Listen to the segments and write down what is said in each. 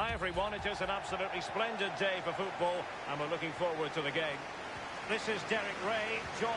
Hi everyone, it is an absolutely splendid day for football and we're looking forward to the game. This is Derek Ray, joined...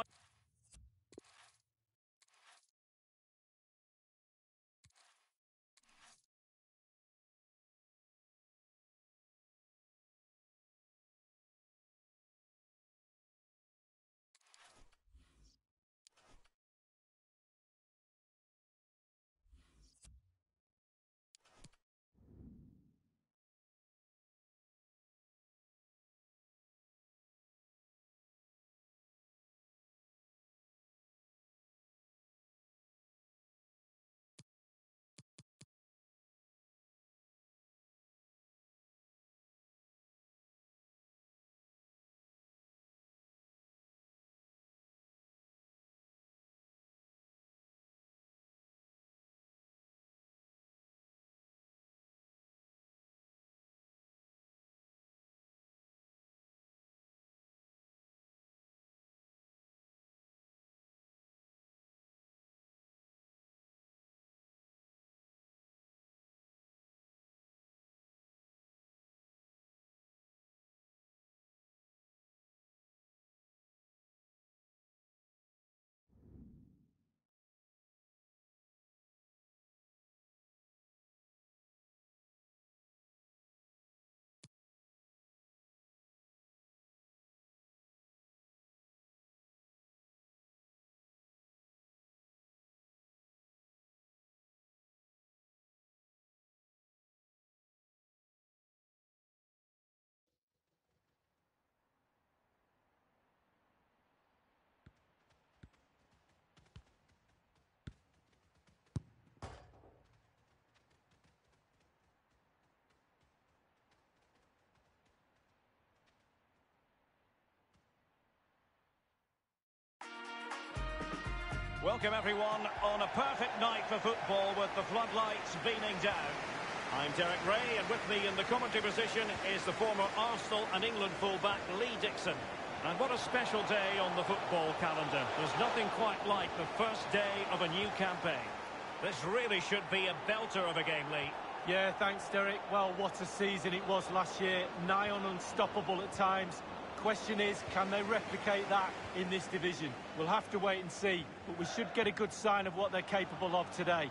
Welcome everyone on a perfect night for football with the floodlights beaming down. I'm Derek Ray and with me in the commentary position is the former Arsenal and England fullback Lee Dixon. And what a special day on the football calendar. There's nothing quite like the first day of a new campaign. This really should be a belter of a game, Lee. Yeah, thanks Derek. Well, what a season it was last year. Nigh on unstoppable at times. Question is, can they replicate that in this division? We'll have to wait and see, but we should get a good sign of what they're capable of today.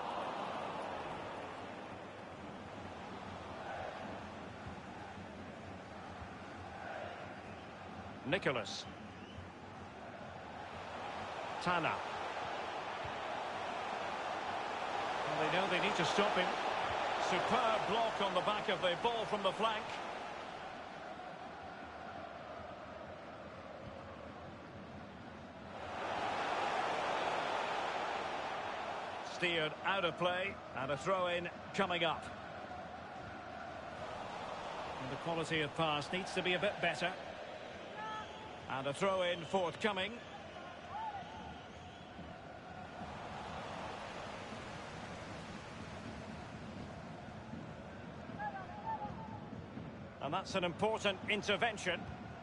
Nicholas. Tana. Well, they know they need to stop him. Superb block on the back of the ball from the flank. Steered out of play and a throw-in coming up. And the quality of pass needs to be a bit better. And a throw-in forthcoming. And that's an important intervention.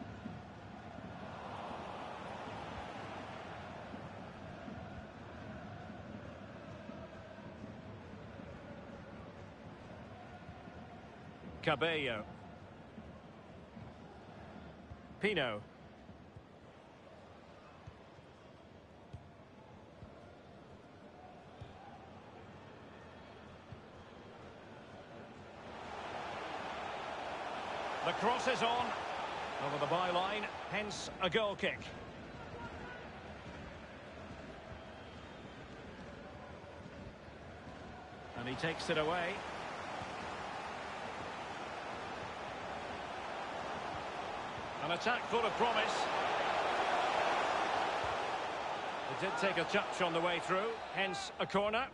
Cabello. Pino. The cross is on over the byline, hence a goal kick. And he takes it away. An attack full of promise. It did take a touch on the way through, hence a corner.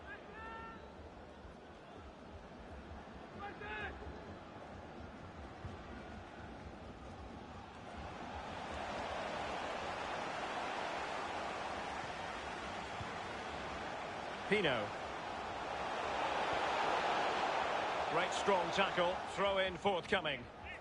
Pino. Great strong tackle, throw in forthcoming.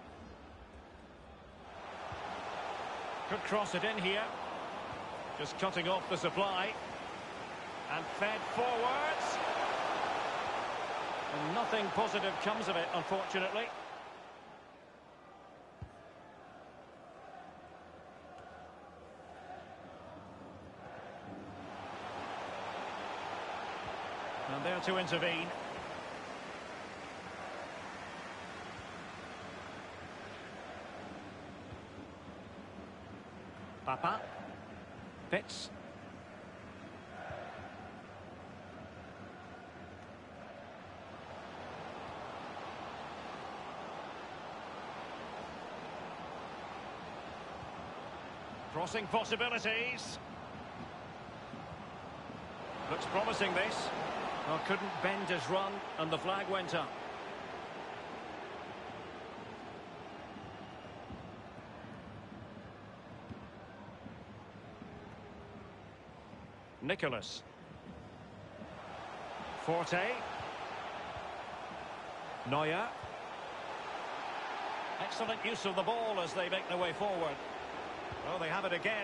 Could cross it in here. Just cutting off the supply. And fed forwards. And nothing positive comes of it, unfortunately. And there to intervene. Papa. Fitz. Crossing possibilities. Looks promising, this. Well, couldn't bend his run, and the flag went up. Nicholas. Forte. Neuer. Excellent use of the ball as they make their way forward. Oh, they have it again.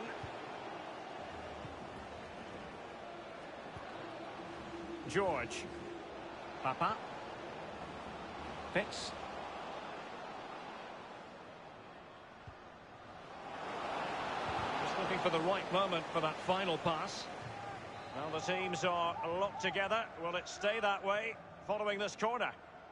George. Papa. Fitz. Just looking for the right moment for that final pass. Well, the teams are locked together. Will it stay that way following this corner?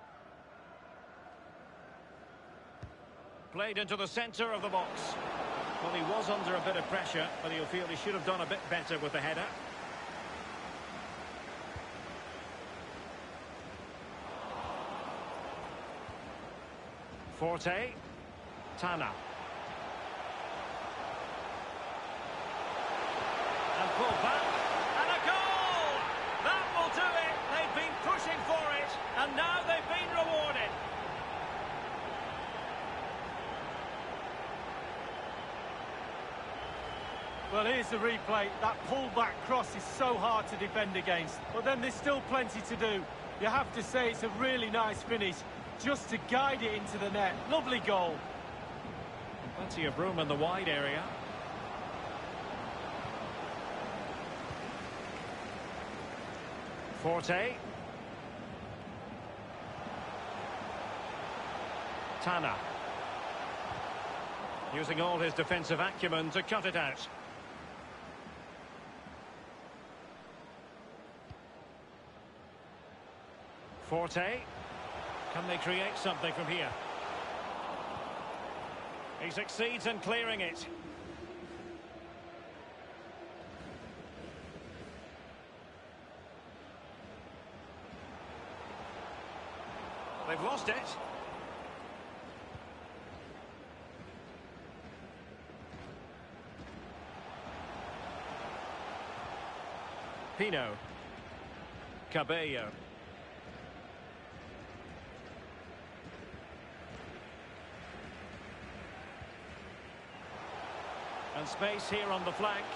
Played into the centre of the box. Well, he was under a bit of pressure, but he'll feel he should have done a bit better with the header. Forte. Tana. And pulled back. And a goal! That will do it. They've been pushing for it, and now they've been rewarded. Well, here's the replay. That pull-back cross is so hard to defend against. But then there's still plenty to do. You have to say it's a really nice finish, just to guide it into the net. Lovely goal. Plenty of room in the wide area. Forte. Tana. Using all his defensive acumen to cut it out. Forte. Can they create something from here? He succeeds in clearing it. They've lost it. Pino. Cabello. And space here on the flank.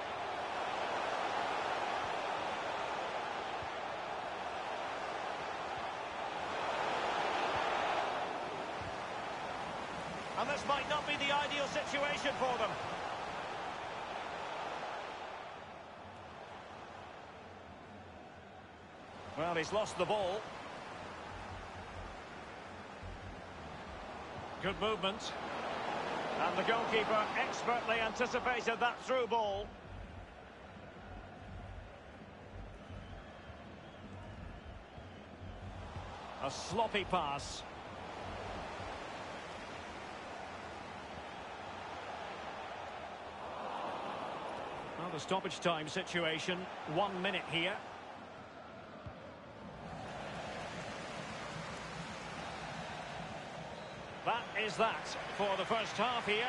And this might not be the ideal situation for them. Well, he's lost the ball. Good movement. And the goalkeeper expertly anticipated that through ball. A sloppy pass. Well, the stoppage time situation, 1 minute here. That is that for the first half here.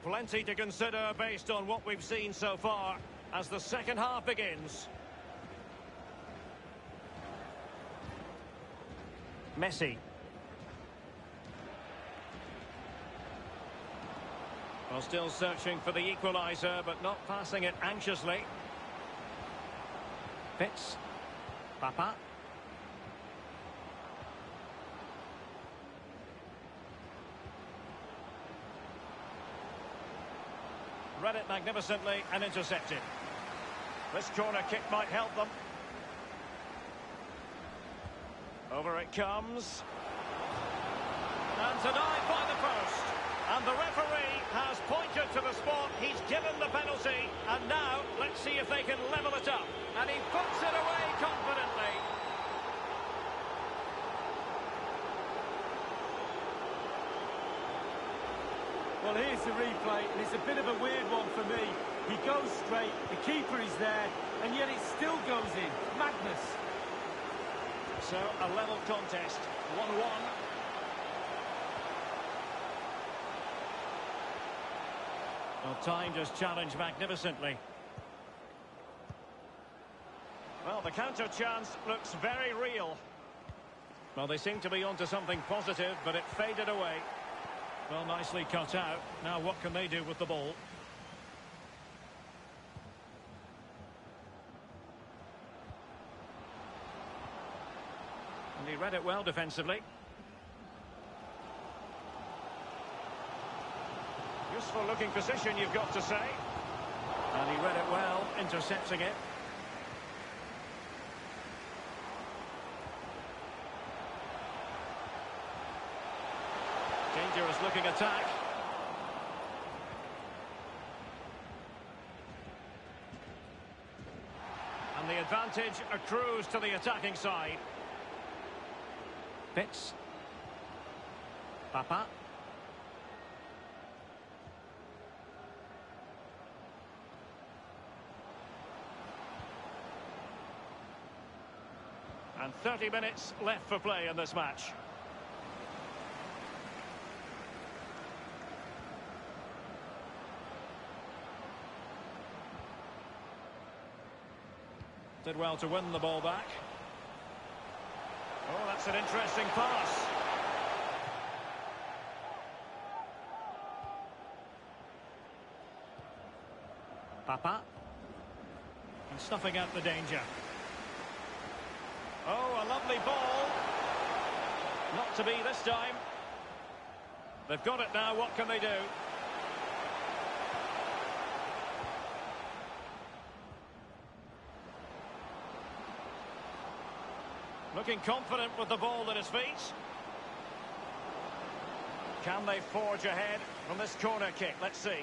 Plenty to consider based on what we've seen so far as the second half begins. Messi. Well, still searching for the equaliser, but not passing it anxiously. Fitz. Papa. Read it magnificently and intercepted. This corner kick might help them. Over it comes. And denied by the post. And the referee has pointed to the spot. He's given the penalty. And now, let's see if they can level it up. And he puts it away confidently. Well, here's the replay, and it's a bit of a weird one for me. He goes straight, the keeper is there, and yet it still goes in. Madness. So, a level contest, 1-1. Well, time just challenged magnificently. Well, the counter chance looks very real. Well, they seem to be onto something positive, but it faded away. Well, nicely cut out. Now what can they do with the ball? And he read it well defensively. Useful looking position, you've got to say. And he read it well, intercepting it. Dangerous looking attack. And the advantage accrues to the attacking side. Fitz. Papa. And 30 minutes left for play in this match. Did well to win the ball back. Oh, that's an interesting pass. Papa. And snuffing out the danger. Oh, a lovely ball. Not to be this time. They've got it now, what can they do? Looking confident with the ball at his feet. Can they forge ahead from this corner kick? Let's see.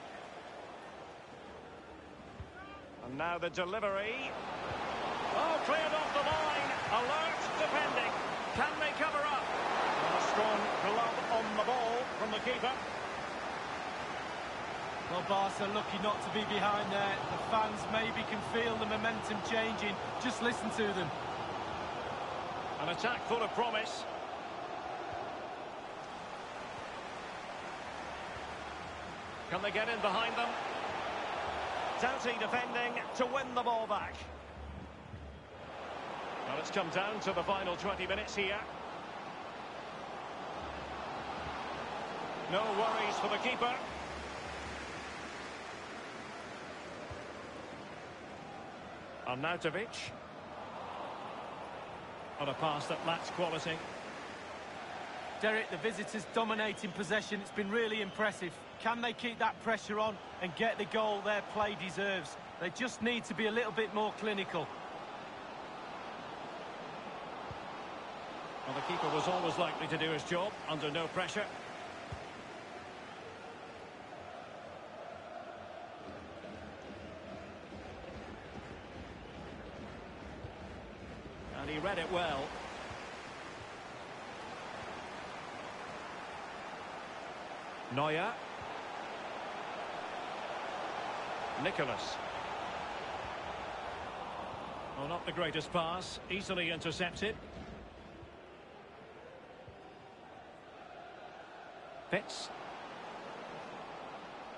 And now the delivery. Oh, cleared off the line. Alert, defending. Can they cover up? And a strong glove on the ball from the keeper. Well, Barca lucky not to be behind there. The fans maybe can feel the momentum changing. Just listen to them. An attack full of promise. Can they get in behind them? Doughty defending to win the ball back. Well, it's come down to the final 20 minutes here. No worries for the keeper. Arnautovic. On a pass that lacks quality. Derek, the visitors dominating possession. It's been really impressive. Can they keep that pressure on and get the goal their play deserves? They just need to be a little bit more clinical. Well, the keeper was always likely to do his job under no pressure. And he read it well. Neuer. Nicholas. Well, not the greatest pass. Easily intercepted. Fitz.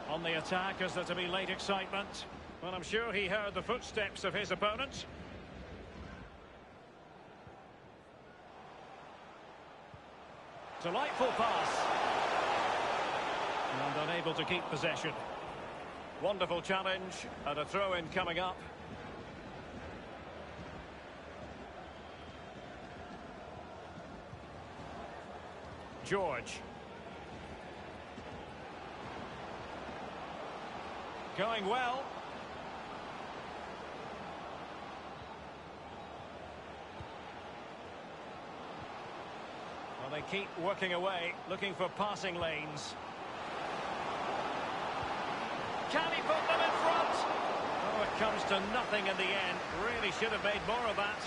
On the attack, is there to be late excitement? Well, I'm sure he heard the footsteps of his opponent. Delightful pass. And unable to keep possession. Wonderful challenge, and a throw-in coming up. George. Going well. Well, they keep working away, looking for passing lanes. Can he put them in front? Oh, it comes to nothing in the end. Really should have made more of that.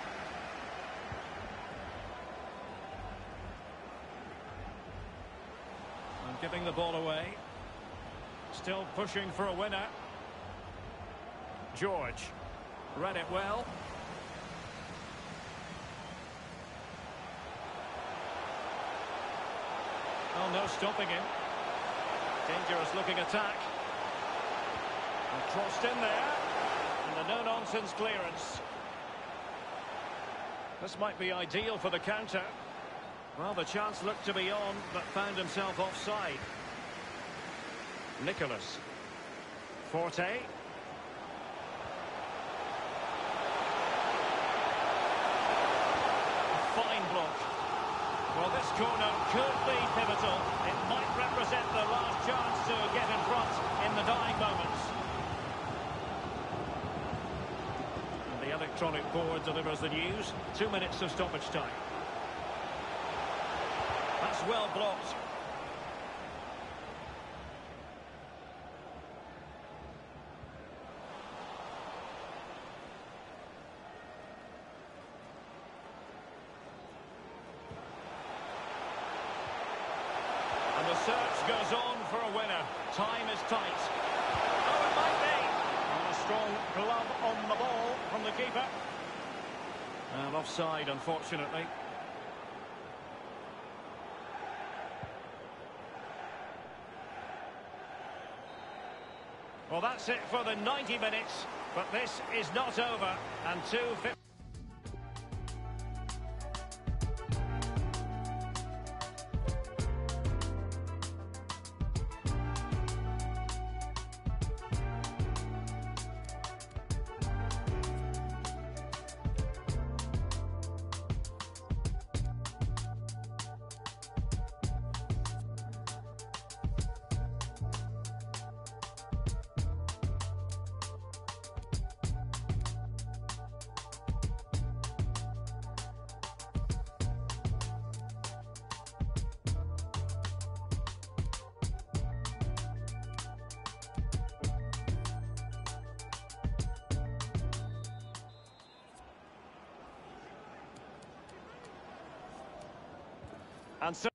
And giving the ball away. Still pushing for a winner. George. Read it well. Oh, no stopping him. Dangerous looking attack. And crossed in there. And a no-nonsense clearance. This might be ideal for the counter. Well, the chance looked to be on, but found himself offside. Nicholas. Forte. Fine block. Well, this corner could be pivotal. It might represent the last chance to get in front in the dying moments. And the electronic board delivers the news. 2 minutes of stoppage time. That's well blocked. And the search goes on for a winner. Time is tight. Oh, it might be. And a strong glove on the ball from the keeper. And offside, unfortunately. Well, that's it for the 90 minutes, but this is not over. And 2-50. And so